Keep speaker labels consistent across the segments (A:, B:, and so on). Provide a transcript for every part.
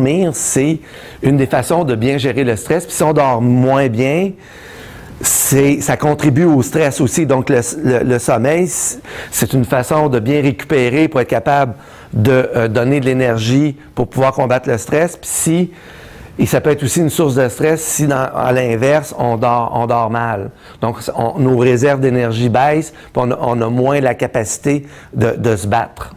A: Dormir, c'est une des façons de bien gérer le stress. Puis si on dort moins bien, ça contribue au stress aussi. Donc le sommeil, c'est une façon de bien récupérer pour être capable de donner de l'énergie pour pouvoir combattre le stress. Puis et ça peut être aussi une source de stress si, à l'inverse, on dort mal. Donc, nos réserves d'énergie baissent, puis on a moins la capacité de se battre.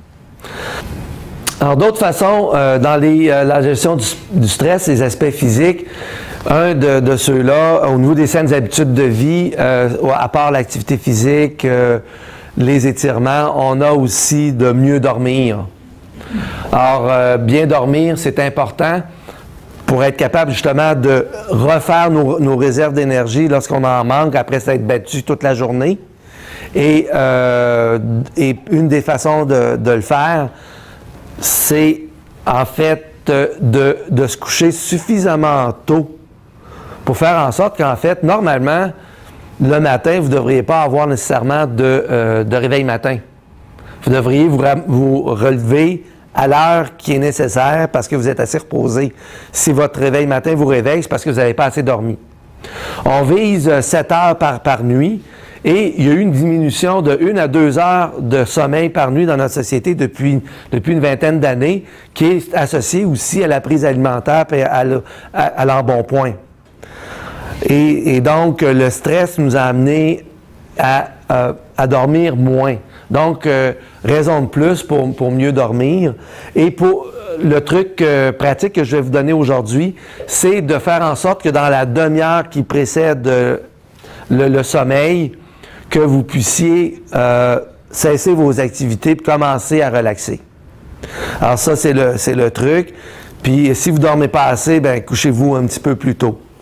A: Alors, d'autres façons, dans la gestion du stress, les aspects physiques, un de ceux-là, au niveau des saines habitudes de vie, à part l'activité physique, les étirements, on a aussi de mieux dormir. Alors, bien dormir, c'est important pour être capable justement de refaire nos réserves d'énergie lorsqu'on en manque après s'être battu toute la journée. Et une des façons de le faire, c'est en fait de se coucher suffisamment tôt pour faire en sorte qu'en fait, normalement, le matin, vous ne devriez pas avoir nécessairement de réveil matin. Vous devriez vous relever à l'heure qui est nécessaire parce que vous êtes assez reposé. Si votre réveil matin vous réveille, c'est parce que vous n'avez pas assez dormi. On vise 7 heures par nuit et il y a eu une diminution de 1 à 2 heures de sommeil par nuit dans notre société depuis une vingtaine d'années qui est associée aussi à la prise alimentaire et à l'embonpoint. Et donc, le stress nous a amené à dormir moins. Donc, raison de plus pour mieux dormir. Et pour le truc pratique que je vais vous donner aujourd'hui, c'est de faire en sorte que dans la demi-heure qui précède le sommeil, que vous puissiez cesser vos activités et commencer à relaxer. Alors ça, c'est le truc. Puis si vous ne dormez pas assez, bien, couchez-vous un petit peu plus tôt.